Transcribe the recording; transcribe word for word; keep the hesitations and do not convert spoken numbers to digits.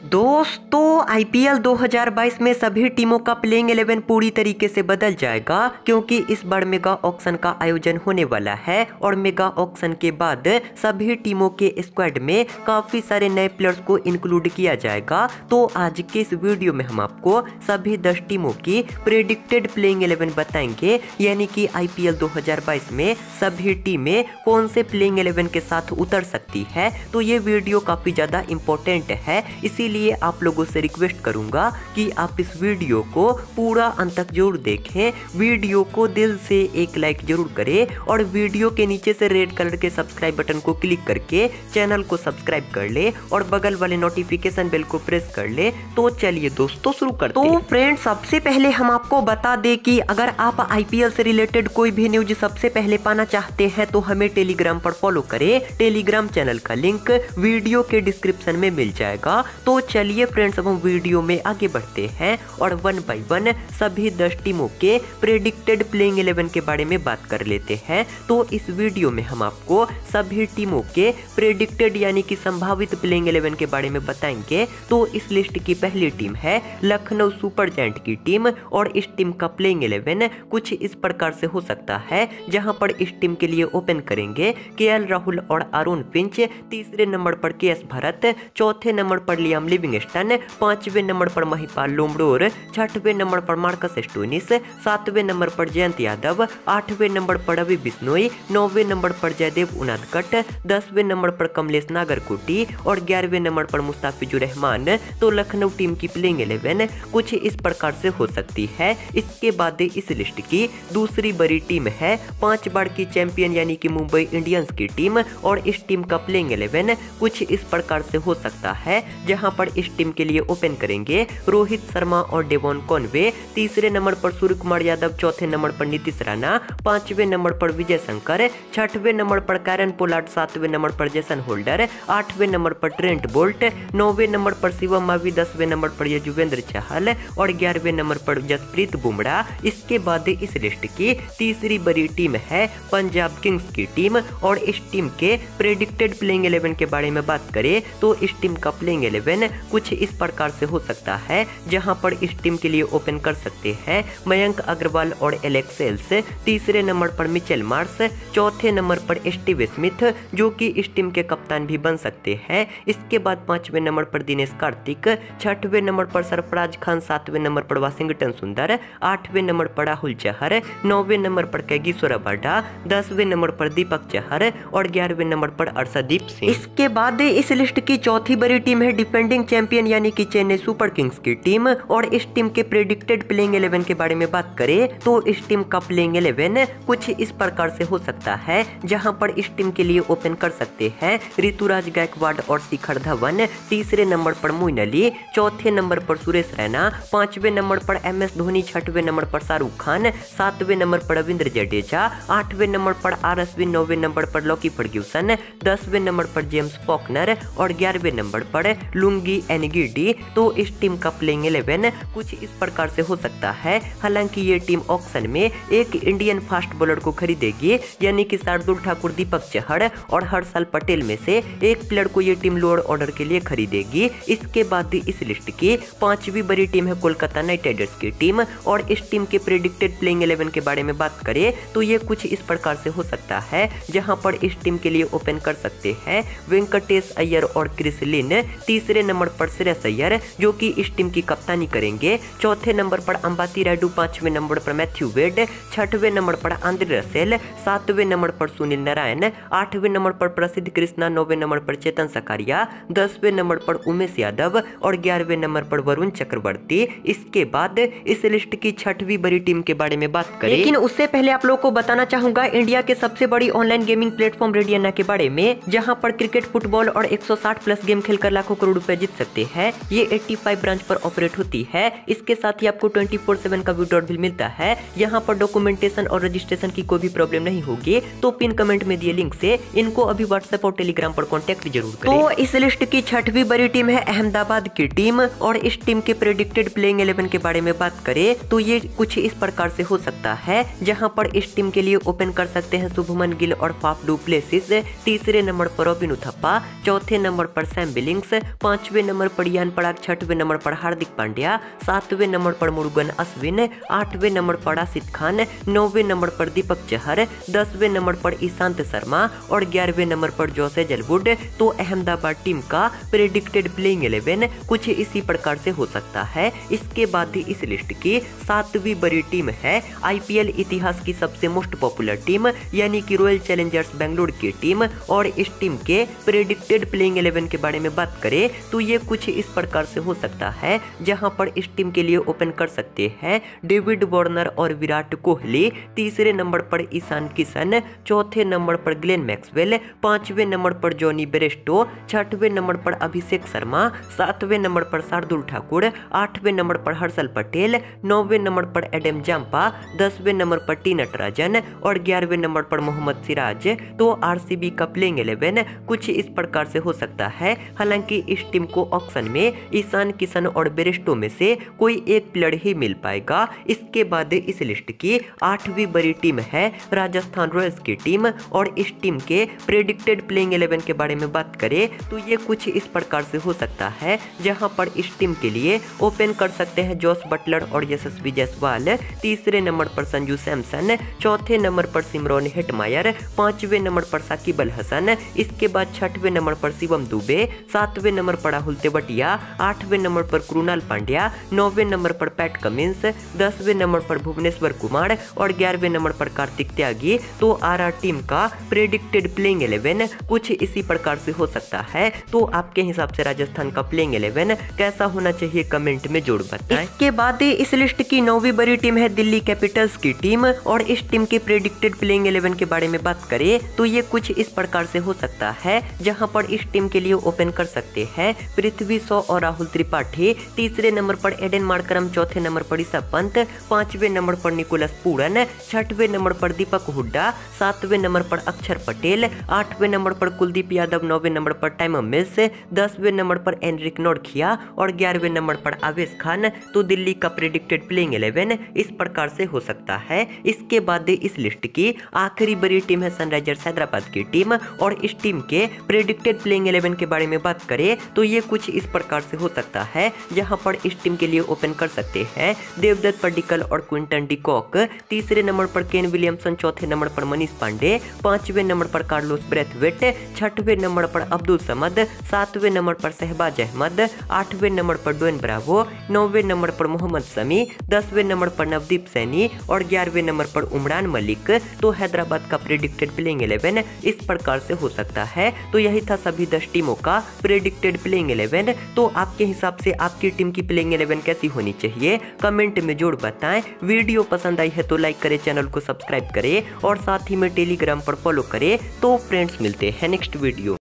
दोस्तों आईपीएल दो हज़ार बाईस में सभी टीमों का प्लेइंग इलेवन पूरी तरीके से बदल जाएगा, क्योंकि इस बार मेगा ऑक्शन का आयोजन होने वाला है और मेगा ऑक्शन के बाद सभी टीमों के स्क्वाड में काफी सारे नए प्लेयर्स को इंक्लूड किया जाएगा। तो आज के इस वीडियो में हम आपको सभी दस टीमों की प्रेडिक्टेड प्लेइंग इलेवन बताएंगे, यानी कि आईपीएल दो हज़ार बाईस में सभी टीमें कौन से प्लेइंग इलेवन के साथ उतर सकती है। तो ये वीडियो काफी ज्यादा इंपॉर्टेंट है, इसीलिए आप लोगों से रिक्वेस्ट करूंगा कि आप इस वीडियो को पूरा अंत तक जरूर देखें। वीडियो को दिल से एक लाइक जरूर करें और वीडियो के नीचे से रेड कलर के सब्सक्राइब बटन को क्लिक करके चैनल को सब्सक्राइब कर ले और बगल वाले नोटिफिकेशन बेल को प्रेस कर ले। तो चलिए दोस्तों शुरू करते हैं। तो फ्रेंड्स सबसे पहले हम आपको बता दें कि अगर आप आईपीएल से रिलेटेड कोई भी न्यूज सबसे पहले पाना चाहते हैं तो हमें टेलीग्राम पर फॉलो करें। टेलीग्राम चैनल का लिंक वीडियो के डिस्क्रिप्शन में मिल जाएगा। तो चलिए फ्रेंड्स अब हम वीडियो में आगे बढ़ते हैं और वन बाय वन सभी दस टीमों के प्रेडिक्टेड प्लेइंग इलेवन के बारे में बात कर लेते हैं। तो इस वीडियो में हम आपको सभी टीमों के प्रेडिक्टेड यानी कि संभावित प्लेइंग इलेवन के बारे में बताएंगे। तो इस लिस्ट की पहली टीम है लखनऊ सुपर जायंट की टीम और इस टीम का प्लेइंग इलेवन कुछ इस प्रकार से हो सकता है, जहां पर इस टीम के लिए ओपन करेंगे केएल राहुल और अरुण फिंच, तीसरे नंबर पर केएस भरत, चौथे नंबर पर लियाम लिविंगस्टन, पांचवें नंबर पर महिपाल लोमडोर, छठवें नंबर पर मार्कस स्टोइनिस, सातवें नंबर पर जयंत यादव, आठवें नंबर पर रवि बिश्नोई, नौवें नंबर पर जयदेव उनादकट, दसवें नंबर पर कमलेश नागरकोटी और ग्यारहवें नंबर पर मुस्ताफिजुर रहमान। तो लखनऊ टीम की प्लेइंग इलेवन कुछ इस प्रकार से हो सकती है। इसके बाद इस लिस्ट की दूसरी बड़ी टीम है पांच बार की चैंपियन यानी कि मुंबई इंडियंस की टीम और इस टीम का प्लेइंग इलेवन कुछ इस प्रकार से हो सकता है, जहां पर इस टीम के लिए ओपन करेंगे रोहित शर्मा और डेवॉन कॉनवे, तीसरे नंबर पर सूर्य कुमार यादव, चौथे नंबर पर नीतीश राणा, पांचवें नंबर पर विजय शंकर, छठवें नंबर पर कैरन पोलार्ड, सातवें नंबर पर जेसन होल्डर, आठवें नंबर पर ट्रेंट बोल्ट, नौवें नंबर पर शिवम मावी, दसवें नंबर पर युजवेंद्र चहल और ग्यारहवें नंबर पर जसप्रीत बुमराह। इसके बाद इस लिस्ट की तीसरी बड़ी टीम है पंजाब किंग्स की टीम और इस टीम के प्रेडिक्टेड प्लेइंग इलेवन के बारे में बात करें तो इस टीम का प्लेइंग इलेवन कुछ इस प्रकार से हो सकता है, जहां पर इस टीम के लिए ओपन कर सकते हैं मयंक अग्रवाल और एलेक्स सेल्स, तीसरे नंबर पर मिचेल मार्स, चौथे नंबर पर स्टीव स्मिथ जो कि इस टीम के कप्तान भी बन सकते हैं। इसके बाद पांचवें नंबर पर दिनेश कार्तिक, छठवें नंबर पर सरफराज खान, सातवें नंबर पर वाशिंगटन सुंदर, आठवें नंबर पर राहुल चहर, नौवें नंबर पर कैगिसोरा बर्डा, दसवें नंबर पर दीपक चहर और ग्यारहवें नंबर पर अर्शदीप सिंह। इसके बाद इस लिस्ट की चौथी बड़ी टीम है डिफेंडिंग चैंपियन यानी कि चेन्नई सुपर किंग्स की टीम और इस टीम के प्रेडिक्टेड प्लेइंग इलेवन के बारे में बात करें तो इस टीम का प्लेइंग इलेवन कुछ इस प्रकार से हो सकता है, जहां पर इस टीम के लिए ओपन कर सकते हैं ऋतुराज गायकवाड़ और शिखर धवन, तीसरे नंबर पर मोइन अली, चौथे नंबर पर सुरेश रैना, पांचवें नंबर पर एम एस धोनी, छठवें नंबर पर शाहरुख खान, सातवें नंबर पर रविंद्र जडेजा, आठवें नंबर पर आर अश्विन, नौवें नंबर पर लॉकी फर्ग्यूसन, दसवें नंबर पर जेम्स फॉकनर और ग्यारहवें नंबर पर लुंगी एनगिडी। तो इस टीम का प्लेइंग इलेवन कुछ इस प्रकार से हो सकता है। हालांकि ये टीम ऑक्शन में एक इंडियन फास्ट बॉलर को खरीदेगी, यानी कि शार्दुल ठाकुर, दीपक चहर और हर्षल पटेल में से एक प्लेयर को ये टीम लोअर ऑर्डर के लिए खरीदेगी। इसके बाद इस लिस्ट की पांचवी बड़ी टीम है कोलकाता नाइट राइडर्स की टीम और इस टीम के प्रेडिक्टेड प्लेइंग इलेवन के बारे में बात करें तो ये कुछ इस प्रकार से हो सकता है, जहां पर इस टीम के लिए ओपन कर सकते हैं वेंकटेश अय्यर और क्रिस लिन, तीसरे नंबर पर श्रेयस अय्यर जो कि इस टीम की कप्तानी करेंगे, चौथे नंबर पर अंबाती रायडू, पांचवें नंबर पर मैथ्यू वेड, छठवें नंबर पर आंद्रे रसेल, सातवें नंबर पर सुनील नारायण, आठवें नंबर पर प्रसिद्ध कृष्णा, नौवें नंबर पर चेतन सकारिया, दसवें नंबर पर उमेश यादव और ग्यारहवें नंबर पर वरुण चक्रवर्ती। इसके बाद इस लिस्ट की छठवीं बड़ी टीम के बारे में बात करें, लेकिन उससे पहले आप लोगों को बताना चाहूंगा इंडिया के सबसे बड़ी ऑनलाइन गेमिंग प्लेटफॉर्म रेडियना के बारे में, जहां पर क्रिकेट, फुटबॉल और एक सौ साठ प्लस गेम खेलकर लाखों करोड़ रुपए जीत सकते हैं। ये पचासी ब्रांच पर ऑपरेट होती है। इसके साथ ही आपको ट्वेंटी फोर सेवन का विड्रॉल भी मिलता है। यहाँ पर डॉक्यूमेंटेशन और रजिस्ट्रेशन की कोई भी प्रॉब्लम नहीं होगी। तो पिन कमेंट में दिए लिंक से इनको अभी व्हाट्सएप और टेलीग्राम पर कॉन्टेक्ट जरूर करें। तो इस लिस्ट की छठवीं बड़ी टीम है अहमदाबाद की टीम और इस टीम के प्रेडिक्टेड प्लेइंग इलेवन के बारे में बात करें तो ये कुछ इस प्रकार से हो सकता है, जहां पर इस टीम के लिए ओपन कर सकते हैं शुभमन गिल और फाफ डू प्लेसिस, तीसरे नंबर पर रोबिन उथप्पा, चौथे नंबर पर सैम बिलिंग्स, पांचवें नंबर पर यान अनुराग, छठवें नंबर पर हार्दिक पांड्या, सातवें नंबर पर मुरुगन अश्विन, आठवें नंबर पर राशिद खान, नौवें नंबर पर दीपक चहर, दसवें नंबर पर ईशांत शर्मा और ग्यारहवें नंबर पर जोश हेजलवुड। तो अहमदाबाद टीम का प्रेडिक्टेड प्लेइंग इलेवन कुछ इसी प्रकार से हो सकता है। इसके बाद ही इस लिस्ट की सातवीं बड़ी टीम है आईपीएल इतिहास की सबसे मोस्ट पॉपुलर टीम यानी कि रॉयल चैलेंजर्स बेंगलुरु की टीम। और इस टीम के प्रेडिक्टेड प्लेइंग इलेवन के बारे में बात करें तो ये कुछ इस प्रकार से हो सकता है, जहां पर इस टीम के लिए ओपन कर सकते हैं डेविड वार्नर और विराट कोहली, तीसरे नंबर पर ईशान किशन, चौथे नंबर पर ग्लेन मैक्सवेल, पांचवें नंबर पर जॉनी बेरेस्टो, छठवें नंबर पर अभिषेक शर्मा, सातवें नंबर पर शार्दुल ठाकुर, आठवें नंबर पर हर्षल पटेल, नौवें नंबर पर एडम जाम्पा, दसवें नंबर पर टी नटराजन और ग्यारहवें नंबर पर मोहम्मद सिराज। तो आरसीबी का प्लेइंग इलेवन कुछ इस प्रकार से हो सकता है। हालांकि इस टीम को ऑक्शन में ईशान किशन और बेरेस्टो में से कोई एक प्लेयर ही मिल पाएगा। इसके बाद इस लिस्ट की आठवीं बड़ी टीम है राजस्थान रॉयल्स की टीम। और इस टीम के प्रेडिक्टेड प्लेइंग इलेवन के बारे में बात करें तो ये कुछ इस प्रकार से हो सकता है, जहां पर इस टीम के लिए ओपन कर सकते हैं जोस बटलर और यशस्वी जायसवाल, तीसरे नंबर पर संजू सैमसन, चौथे नंबर पर सिमरन हेटमायर, पांचवें नंबर पर साकिब अल हसन, इसके बाद छठवें नंबर पर शिवम दुबे, सातवें नंबर पर राहुल तेवतिया, आठवें नंबर पर कृणाल पांड्या, नौवें नंबर पर पैट कमिंस, दसवें नंबर पर भुवनेश्वर कुमार और ग्यारहवें नंबर पर कार्तिक त्यागी। तो आरआर टीम का प्रेडिक्टेड प्लेइंग इलेवन कुछ इसी प्रकार से हो सकता है। तो आपके हिसाब से राजस्थान का प्लेइंग इलेवन कैसा होना चाहिए कमेंट में जरूर बताएं। इसके बाद इस लिस्ट की नौवीं बड़ी टीम है दिल्ली कैपिटल्स की टीम। और इस टीम के प्रेडिक्टेड प्लेइंग इलेवन के बारे में बात करें तो ये कुछ इस प्रकार से हो सकता है, जहां पर इस टीम के लिए ओपन कर सकते हैं पृथ्वी शॉ और राहुल त्रिपाठी, तीसरे नंबर पर एडन मार्करम, चौथे नंबर पर ऋषभ पंत, पांचवें नंबर पर निकोलस पूरन, छठवें नंबर पर दीपक हुड्डा, सातवें नंबर पर अक्षर पटेल, आठवें नंबर पर कुलदीप यादव, नौवें नंबर पर टाइम मिल्स, दसवें नंबर पर एनरिक नोरखिया और ग्यारहवें नंबर पर आवेश खान। तो दिल्ली का प्रेडिक्टेड प्लेइंग इलेवन इस प्रकार से हो सकता है। इसके बाद इस लिस्ट की आखिरी बड़ी टीम है सनराइजर्स हैदराबाद की टीम। और इस टीम के प्रेडिक्टेड प्लेइंग इलेवन के बारे में बात करें तो ये कुछ इस प्रकार से हो सकता है, जहां पर इस टीम के लिए ओपन कर सकते हैं देवदत्त पडिक्कल और क्विंटन डिकॉक, तीसरे नंबर पर केन विलियमसन, चौथे नंबर पर मनीष पांडे, पांचवें नंबर पर कार्लोस ब्रेथवेट, छठवें नंबर पर अब्दुल समद, सातवें नंबर पर शहबाज अहमद, आठवें नंबर पर डोन ब्रावो, नौवें नंबर पर मोहम्मद शमी, दसवें नंबर पर नवदीप सैनी और ग्यारहवें नंबर पर उमरान मलिक। तो हैदराबाद का प्रेडिक्टेड प्लेइंग इलेवन इस प्रकार से हो सकता है। तो यही था सभी दस टीमों का प्रेडिक्टेड प्लेइंग इलेवन। तो आपके हिसाब से आपकी टीम की प्लेइंग इलेवन कैसी होनी चाहिए कमेंट में जरूर बताएं। वीडियो पसंद आई है तो लाइक करें, चैनल को सब्सक्राइब करें और साथ ही में टेलीग्राम पर फॉलो करें। तो फ्रेंड्स मिलते हैं नेक्स्ट वीडियो।